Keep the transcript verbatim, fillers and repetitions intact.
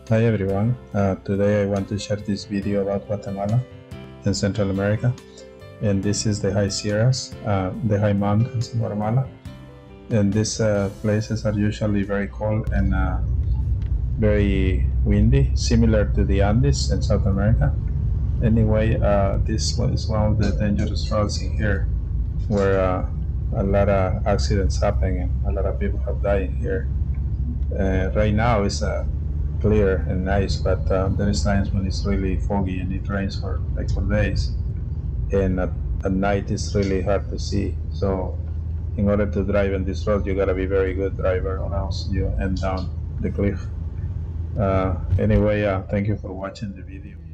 Hi everyone, uh, today I want to share this video about Guatemala in Central America, and this is the high Sierras, uh, the high mountains in Guatemala, and these uh, places are usually very cold and uh, very windy, similar to the Andes in South America. Anyway, uh, this is one of the dangerous roads in here, where uh, a lot of accidents happen and a lot of people have died here. Uh, right now it's uh, clear and nice, but uh, there is times when it's really foggy and it rains for like for days. And at, at night it's really hard to see. So in order to drive in this road, you gotta be very good driver, or else you end down the cliff. Uh, anyway, uh, thank you for watching the video.